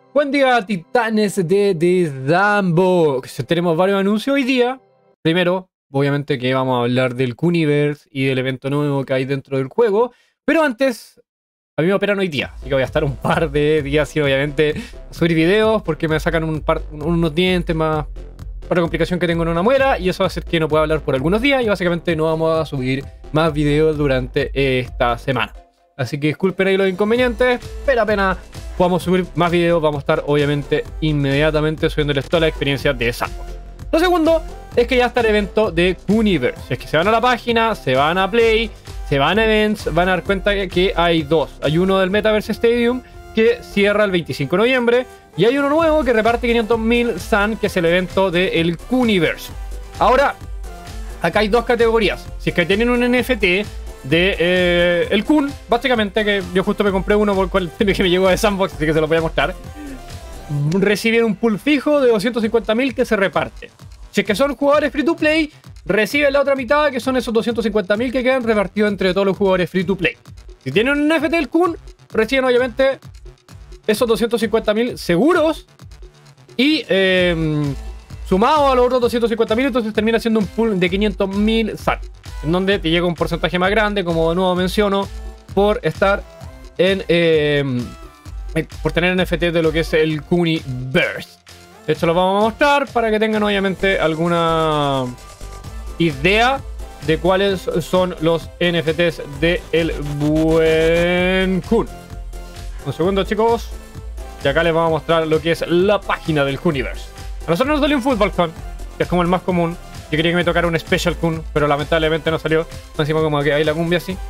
Buen día, titanes de Sandbox. Tenemos varios anuncios hoy día. Primero, obviamente que vamos a hablar del Kuniverse y del evento nuevo que hay dentro del juego. Pero antes, a mí me operan hoy día. Así que voy a estar un par de días y obviamente a subir videos porque me sacan unos dientes más. Otra complicación que tengo en una muela y eso va a hacer que no pueda hablar por algunos días y básicamente no vamos a subir más videos durante esta semana. Así que disculpen ahí los inconvenientes, pero apenas podamos subir más videos vamos a estar obviamente inmediatamente subiéndoles toda la experiencia de Sandbox. Lo segundo es que ya está el evento de Kuniverse. Es que se van a la página, se van a Play, se van a Events, van a dar cuenta que hay dos. Hay uno del Metaverse Stadium que cierra el 25 de noviembre y hay uno nuevo que reparte 500.000 SAN, que es el evento del Kuniverse. Ahora, acá hay dos categorías. Si es que tienen un NFT de el Kun, básicamente, que yo justo me compré uno por el tema que me llegó de Sandbox, así que se lo voy a mostrar. Reciben un pool fijo de 250.000 que se reparte. Si es que son jugadores free to play, reciben la otra mitad, que son esos 250.000 que quedan repartidos entre todos los jugadores free to play. Si tienen un NFT del Kun, reciben obviamente esos 250.000 seguros y sumado a los otros 250.000, entonces termina siendo un pool de 500.000 SAN, en donde te llega un porcentaje más grande, como de nuevo menciono, por estar en por tener NFT de lo que es el Kuniverse. Esto lo vamos a mostrar para que tengan obviamente alguna idea de cuáles son los NFTs de el buen Kun. Un segundo, chicos, y acá les vamos a mostrar lo que es la página del Kuniverse. A nosotros nos salió un Football Kun, que es como el más común. Yo quería que me tocara un Special Kun, pero lamentablemente no salió. Encima como que hay la cumbia así.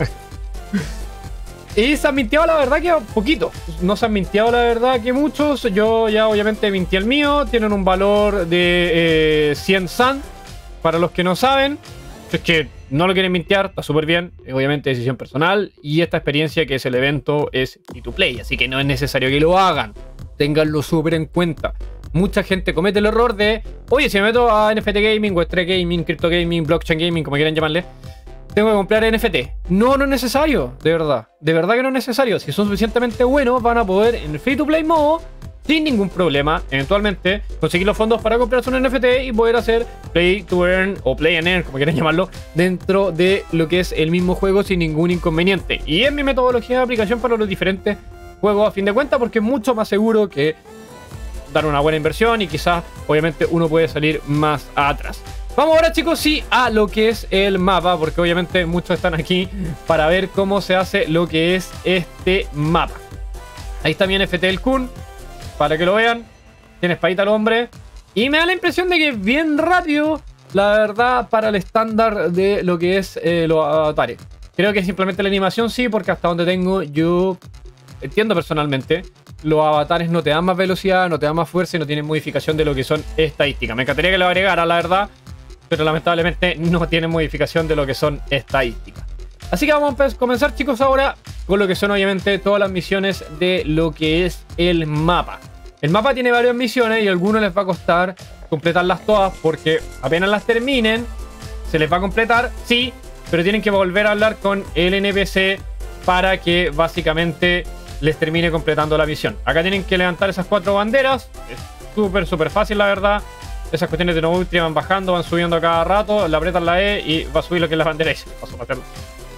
Y se han mintiado la verdad que poquito. No se han mintiado la verdad que muchos. Yo ya obviamente mintié el mío. Tienen un valor de 100 SAN. Para los que no saben, es que no lo quieren mintear, está súper bien. Obviamente decisión personal. Y esta experiencia que es el evento es free to play. Así que no es necesario que lo hagan. Ténganlo súper en cuenta. Mucha gente comete el error de, oye, si me meto a NFT Gaming, Web3 Gaming, Crypto Gaming, Blockchain Gaming, como quieran llamarle, tengo que comprar NFT. No, no es necesario, de verdad. De verdad que no es necesario. Si son suficientemente buenos, van a poder en free to play modo, sin ningún problema, eventualmente conseguir los fondos para comprarse un NFT y poder hacer play to earn o play and earn, como quieran llamarlo, dentro de lo que es el mismo juego sin ningún inconveniente. Y es mi metodología de aplicación para los diferentes juegos a fin de cuentas, porque es mucho más seguro que dar una buena inversión y quizás obviamente uno puede salir más atrás. Vamos ahora, chicos, sí, a lo que es el mapa, porque obviamente muchos están aquí para ver cómo se hace lo que es este mapa. Ahí está mi NFT del Kun, para que lo vean. Tiene espadita al hombre y me da la impresión de que es bien rápido, la verdad, para el estándar de lo que es los avatares. Creo que simplemente la animación sí, porque hasta donde tengo yo entiendo personalmente, los avatares no te dan más velocidad, no te dan más fuerza y no tienen modificación de lo que son estadísticas. Me encantaría que lo agregara, la verdad, pero lamentablemente no tienen modificación de lo que son estadísticas. Así que vamos a comenzar, chicos, ahora con lo que son obviamente todas las misiones de lo que es el mapa. El mapa tiene varias misiones y a algunos les va a costar completarlas todas porque apenas las terminen se les va a completar, sí, pero tienen que volver a hablar con el NPC para que básicamente les termine completando la misión. Acá tienen que levantar esas 4 banderas. Es súper fácil, la verdad. Esas cuestiones de Nobutria van bajando, van subiendo a cada rato. Le aprietan la E y va a subir lo que es la bandera. Y paso a hacerlo.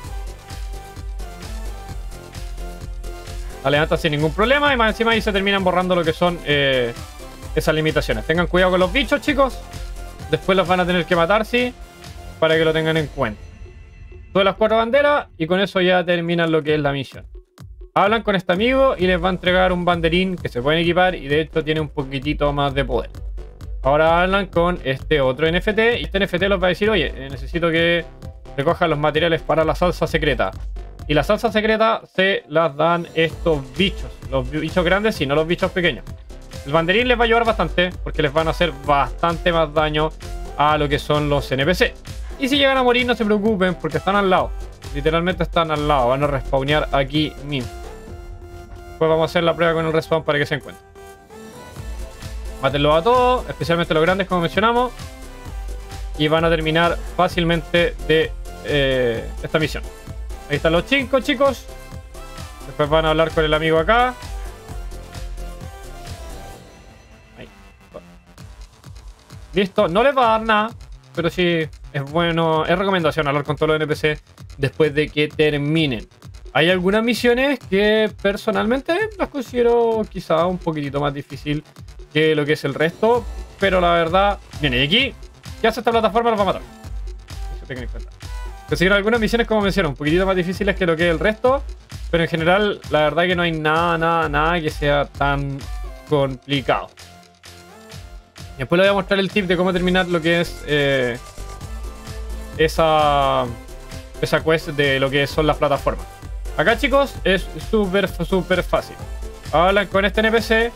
La levantan sin ningún problema y más encima ahí se terminan borrando lo que son esas limitaciones. Tengan cuidado con los bichos, chicos. Después los van a tener que matar, sí, para que lo tengan en cuenta. Todas las 4 banderas y con eso ya terminan lo que es la misión. Hablan con este amigo y les va a entregar un banderín que se pueden equipar y de hecho tiene un poquitito más de poder. Ahora hablan con este otro NFT y este NFT los va a decir, oye, necesito que recojan los materiales para la salsa secreta. Y la salsa secreta se las dan estos bichos, los bichos grandes y no los bichos pequeños. El banderín les va a ayudar bastante porque les van a hacer bastante más daño a lo que son los NPC. Y si llegan a morir no se preocupen porque están al lado. Literalmente están al lado, van a respawnear aquí mismo. Después vamos a hacer la prueba con el respawn para que se encuentren. Mátenlo a todos, especialmente los grandes como mencionamos. Y van a terminar fácilmente de esta misión. Ahí están los 5, chicos. Después van a hablar con el amigo acá. Listo, no les va a dar nada, pero sí es bueno, es recomendación hablar con todos los NPC después de que terminen. Hay algunas misiones que personalmente las considero quizá un poquitito más difícil que lo que es el resto, pero la verdad, viene y aquí, ¿qué hace esta plataforma? Nos va a matar. Eso tengan en cuenta. Conseguir algunas misiones, como mencioné, un poquitito más difíciles que lo que es el resto, pero en general, la verdad que no hay nada que sea tan complicado. Y después les voy a mostrar el tip de cómo terminar lo que es esa quest de lo que son las plataformas. Acá, chicos, es súper fácil. Hablan con este NPC.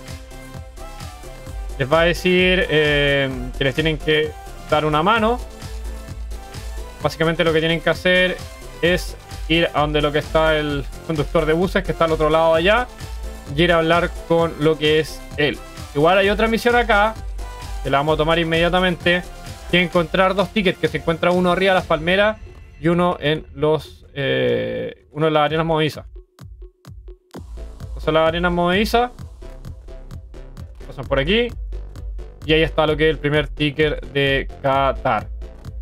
Les va a decir que les tienen que dar una mano. Básicamente lo que tienen que hacer es ir a donde lo que está el conductor de buses, que está al otro lado de allá, y ir a hablar con lo que es él. Igual hay otra misión acá, que la vamos a tomar inmediatamente, que encontrar 2 tickets, que se encuentra uno arriba de las palmeras y uno en las arenas movedizas. Entonces las arenas movedizas pasan por aquí, y ahí está lo que es el primer ticket de Qatar.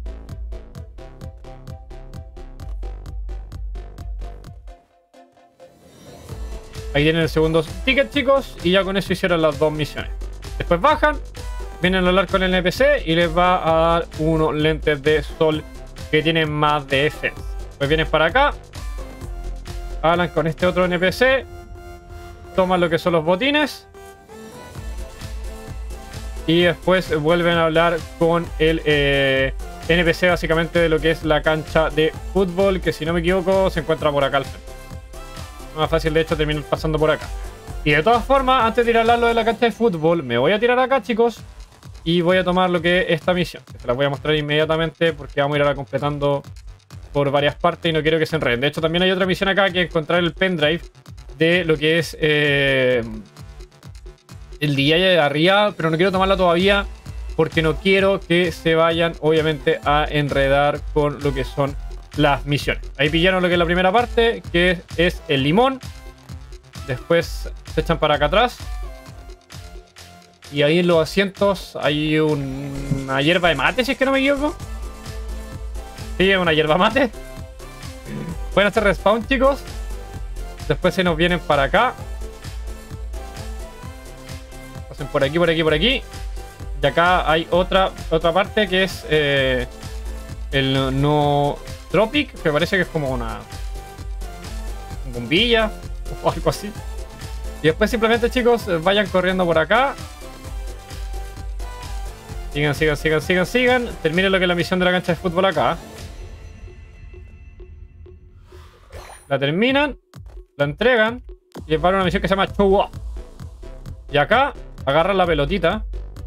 Ahí tienen el segundo ticket, chicos, y ya con eso hicieron las 2 misiones. Después bajan, vienen a hablar con el NPC y les va a dar unos lentes de sol que tienen más defensa. Pues vienen para acá, hablan con este otro NPC, toman lo que son los botines y después vuelven a hablar con el NPC básicamente de lo que es la cancha de fútbol, que si no me equivoco se encuentra por acá al frente. Más fácil, de hecho, terminar pasando por acá. Y de todas formas, antes de ir a hablar lo de la cancha de fútbol, me voy a tirar acá, chicos, y voy a tomar lo que es esta misión, que se la voy a mostrar inmediatamente porque vamos a ir completando por varias partes y no quiero que se enreden. De hecho, también hay otra misión acá, que es encontrar el pendrive de lo que es el DJ de arriba, pero no quiero tomarla todavía porque no quiero que se vayan, obviamente, a enredar con lo que son las misiones. Ahí pillaron lo que es la primera parte, que es el limón. Después se echan para acá atrás. Y ahí en los asientos hay una hierba de mate, si es que no me equivoco. Sí, es una hierba mate. Pueden hacer respawn, chicos. Después se nos vienen para acá. Pasen por aquí, por aquí, por aquí. Y acá hay otra parte que es el no Tropic, que parece que es como una bombilla o algo así. Y después simplemente, chicos, vayan corriendo por acá. Sigan. Terminen lo que es la misión de la cancha de fútbol acá. La terminan, la entregan y les van a una misión que se llama Show Off. Y acá agarran la pelotita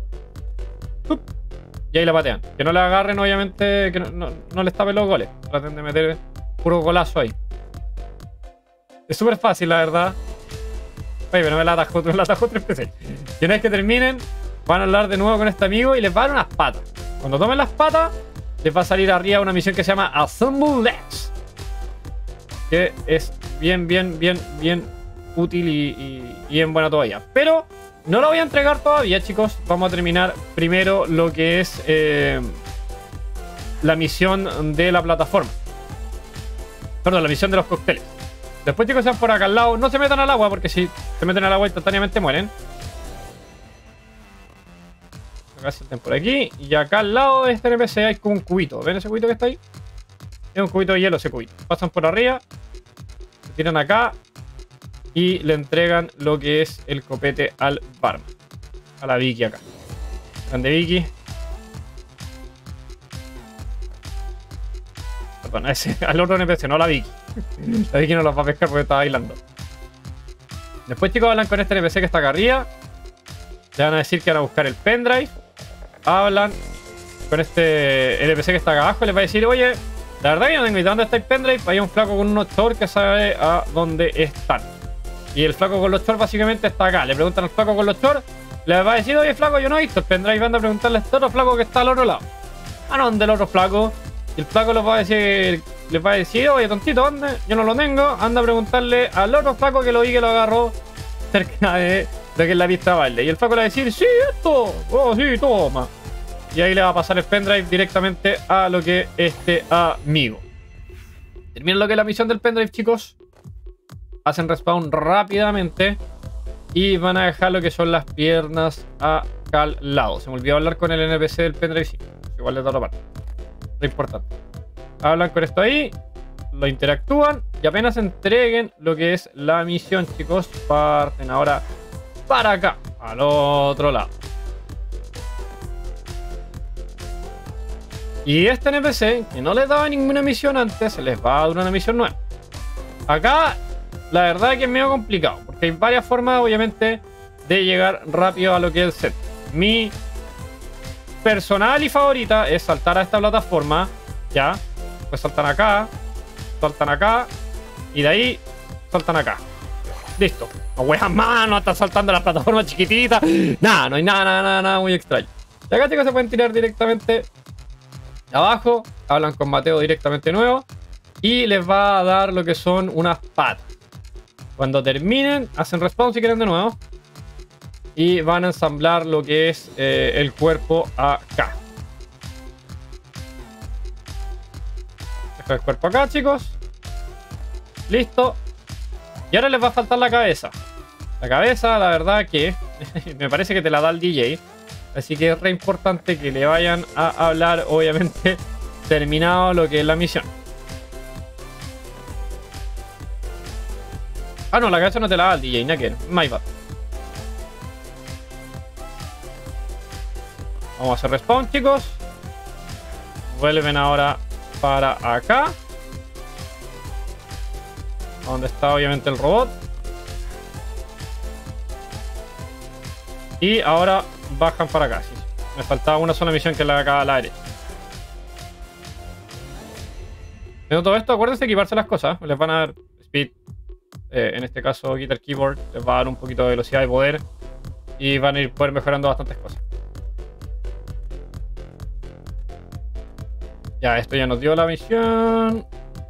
y ahí la patean. Que no la agarren, obviamente, que no les tapen los goles. Traten de meter puro golazo ahí. Es súper fácil, la verdad. Oye, pero me la atajó 3 veces. Y una vez que terminen, van a hablar de nuevo con este amigo y les va a dar unas patas. Cuando tomen las patas, les va a salir arriba una misión que se llama Assemble Legs, que es bien útil y bien buena todavía. Pero no la voy a entregar todavía, chicos. Vamos a terminar primero lo que es la misión de la plataforma. Perdón, la misión de los cócteles. Después, chicos, sean por acá al lado. No se metan al agua, porque si se meten al agua instantáneamente mueren. Acá se estén por aquí. Y acá al lado de este NPC hay como un cubito. ¿Ven ese cubito que está ahí? Es un cubito de hielo, ese cubito. Pasan por arriba, se tiran acá y le entregan lo que es el copete al barman. A la Vicky acá. Grande Vicky. Perdón, al otro NPC, no a la Vicky. La Vicky no los va a pescar porque está bailando. Después, chicos, hablan con este NPC que está acá arriba. Le van a decir que van a buscar el pendrive. Hablan con este NPC que está acá abajo y les va a decir: oye, la verdad que no tengo idea dónde está el pendrive. Hay un flaco con unos shorts que sabe a dónde están. Y el flaco con los shorts básicamente está acá. Le preguntan al flaco con los shorts. Le va a decir: oye, flaco, yo no he visto el pendrive. Anda a preguntarle a este otro flaco que está al otro lado. ¿A dónde el otro flaco? Y el flaco les va a decir: oye, tontito, ¿dónde? Yo no lo tengo. Anda a preguntarle al otro flaco que lo vi que lo agarró cerca de lo que es la pista de baile. Y el flaco le va a decir: sí, esto. Oh, sí, toma. y ahí le va a pasar el pendrive directamente a lo que es este amigo. Terminan lo que es la misión del pendrive, chicos. Hacen respawn rápidamente y van a dejar lo que son las piernas acá al lado. Se me olvidó hablar con el NPC del pendrive, sí. Igual le da otra parte. Lo importante. Hablan con esto ahí, lo interactúan y apenas entreguen lo que es la misión, chicos, parten ahora para acá, al otro lado. Y este NPC, que no les daba ninguna misión antes, les va a dar una misión nueva. Acá, la verdad que es medio complicado, porque hay varias formas, obviamente, de llegar rápido a lo que es el set. Mi personal y favorita es saltar a esta plataforma, ya. Pues saltan acá, y de ahí saltan acá. Listo. No hueas más, no están saltando la plataforma chiquitita. Nada, no hay nada muy extraño. Y acá, chicos, se pueden tirar directamente abajo. Hablan con Mateo directamente nuevo. Y les va a dar lo que son unas patas. Cuando terminen, hacen respawn si quieren de nuevo. Y van a ensamblar lo que es el cuerpo acá. Dejo el cuerpo acá, chicos. Listo. Y ahora les va a faltar la cabeza. La cabeza, la verdad que me parece que te la da el DJ. Así que es re importante que le vayan a hablar, obviamente, terminado lo que es la misión. Ah, no, la cabeza no te la da el DJ, Naker. My bad. Vamos a hacer respawn, chicos. Vuelven ahora para acá. Donde está obviamente el robot. Y ahora bajan para acá. Sí. Me faltaba una sola misión, que es la de acá a la derecha. Viendo todo esto, acuérdense de equiparse las cosas. Les van a dar speed. En este caso, Guitar Keyboard les va a dar un poquito de velocidad y poder. Y van a ir poder mejorando bastantes cosas. Ya, esto ya nos dio la misión.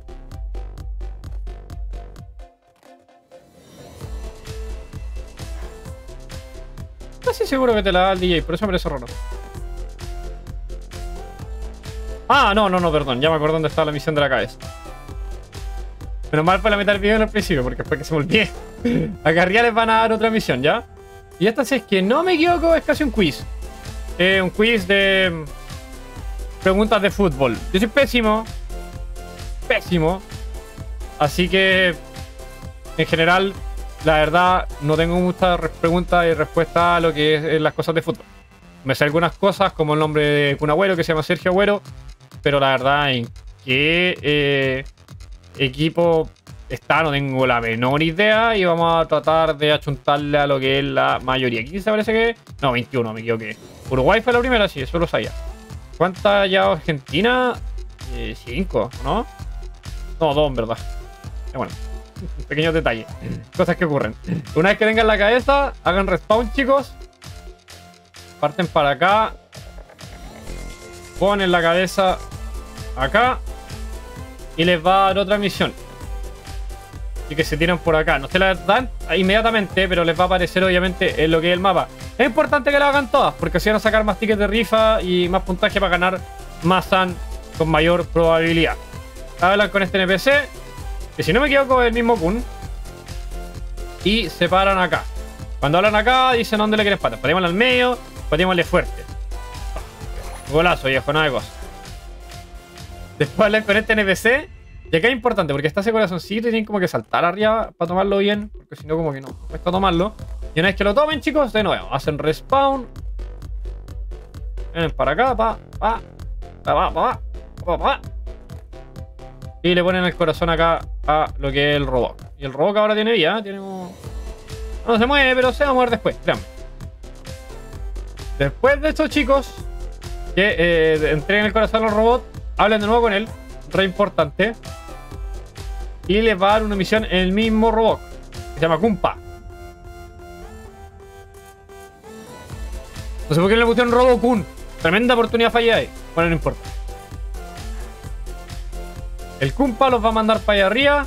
Casi seguro que te la da el DJ, por eso me parece raro. Ah, no, perdón. Ya me acuerdo dónde estaba la misión de la cabeza. Menos mal fue la mitad del video en el principio, porque después que se me olvidé. Acá arriba les van a dar otra misión, ¿ya? Y esta, si es que no me equivoco, es casi un quiz. Un quiz de preguntas de fútbol. Yo soy pésimo. Pésimo. Así que, en general, la verdad, no tengo muchas preguntas y respuestas a lo que es las cosas de fútbol. Me sé algunas cosas, como el nombre de un Agüero, que se llama Sergio Agüero. Pero la verdad, en qué equipo está, no tengo la menor idea. Y vamos a tratar de achuntarle a lo que es la mayoría. 15 parece que... No, 21, me equivoqué. Uruguay fue la primera, sí, eso lo sabía. ¿Cuántas ya Argentina? 5, ¿no? No, 2 en verdad. Bueno, pequeños detalles. Cosas que ocurren. Una vez que tengan la cabeza, hagan respawn, chicos. Parten para acá. Ponen la cabeza acá. Y les va a dar otra misión. Y que se tiran por acá. No se la dan inmediatamente, pero les va a aparecer obviamente en lo que es el mapa. Es importante que la hagan todas, porque así van a sacar más tickets de rifa y más puntaje para ganar más SAN con mayor probabilidad. Hablan con este NPC, que si no me equivoco es el mismo Kun. Y se paran acá. Cuando hablan acá, dicen dónde le quieren patar. Patémosle al medio, patémosle fuerte. Golazo, viejo, nada de cosas. Después hablan con este NPC. Y acá es importante, porque está ese corazoncito y tienen como que saltar arriba para tomarlo bien. Porque si no, como que no cuesta tomarlo. Y una vez que lo tomen, chicos, de nuevo, hacen respawn. Vienen para acá, pa. Y le ponen el corazón acá a lo que es el robot. Y el robot ahora tiene vida, tiene como... No se mueve, pero se va a mover después, créanme. Después de estos chicos, que entreguen el corazón al robot, hablen de nuevo con él, re importante. Y les va a dar una misión en el mismo robot, que se llama Kumpa. No sé por qué le pusieron Robokun. Tremenda oportunidad fallada ahí. Bueno, no importa. El Kumpa los va a mandar para allá arriba.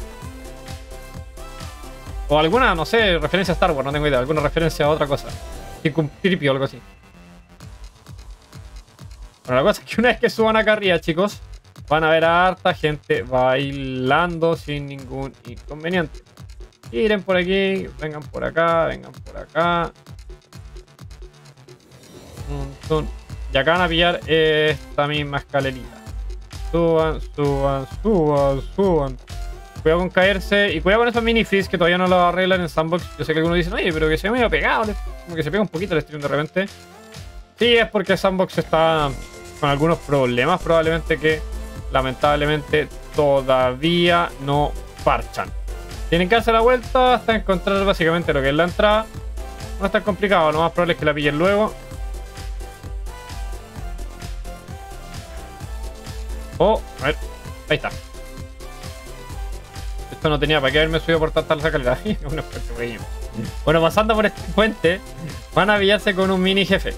O alguna, no sé, referencia a Star Wars, no tengo idea. Alguna referencia a otra cosa. Tripio o algo así. Bueno, la cosa es que una vez que suban acá arriba, chicos, van a ver a harta gente bailando sin ningún inconveniente. Miren por aquí, vengan por acá, vengan por acá. Y acá van a pillar esta misma escalerita. Suban, suban, suban, suban. Cuidado con caerse y cuidado con esos mini freeze que todavía no lo arreglan en Sandbox. Yo sé que algunos dicen, oye, pero que se ve medio pegado, como que se pega un poquito el stream de repente. Sí, es porque Sandbox está con algunos problemas, probablemente que lamentablemente todavía no parchan. Tienen que darse la vuelta hasta encontrar básicamente lo que es la entrada. No es tan complicado, lo más probable es que la pillen luego. Oh, a ver, ahí está. Esto no tenía para qué haberme subido por tanta la calidad. Bueno, pasando por este puente, van a pillarse con un mini jefe.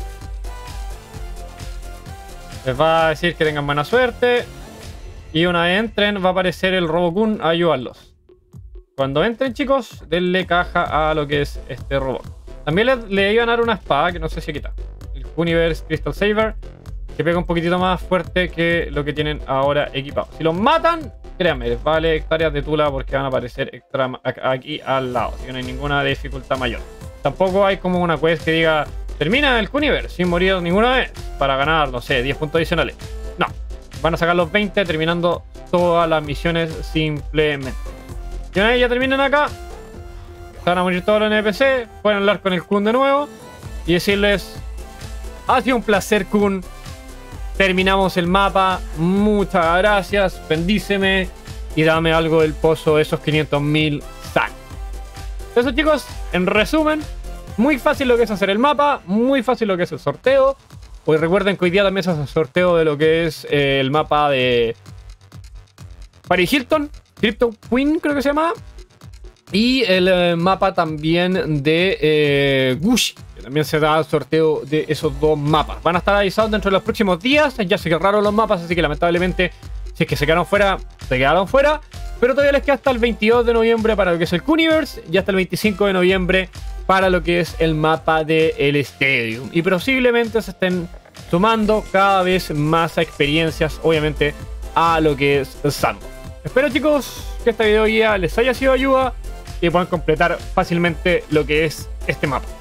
Les va a decir que tengan buena suerte. Y una vez entren, va a aparecer el Robokun a ayudarlos. Cuando entren, chicos, denle caja a lo que es este robot. También le iban a dar una espada, que no sé si quita. El Universe Crystal Saber, que pega un poquitito más fuerte que lo que tienen ahora equipado. Si los matan, créanme, les vale hectáreas de tula porque van a aparecer aquí al lado. Así que no hay ninguna dificultad mayor. Tampoco hay como una quest que diga, termina el Universe sin morir ninguna vez para ganar, no sé, 10 puntos adicionales. No, van a sacar los 20 terminando todas las misiones simplemente. Y una vez ya terminan acá, van a morir todos los NPC, pueden hablar con el Kun de nuevo y decirles, ha sido un placer, Kun. Terminamos el mapa, muchas gracias, bendíceme y dame algo del pozo de esos 500.000 SAC. Eso, chicos, en resumen, muy fácil lo que es hacer el mapa, muy fácil lo que es el sorteo. Pues recuerden que hoy día también se hace el sorteo de lo que es el mapa de Paris Hilton, Crypto Queen creo que se llama. Y el mapa también de Gucci, que también se da el sorteo de esos dos mapas. Van a estar avisados dentro de los próximos días. Ya se cerraron los mapas, así que lamentablemente, si es que se quedaron fuera, se quedaron fuera. Pero todavía les queda hasta el 22 de noviembre para lo que es el Universe y hasta el 25 de noviembre para lo que es el mapa del Stadium. Y posiblemente se estén sumando cada vez más experiencias, obviamente, a lo que es Sandbox. Espero, chicos, que este video guía les haya sido de ayuda y puedan completar fácilmente lo que es este mapa.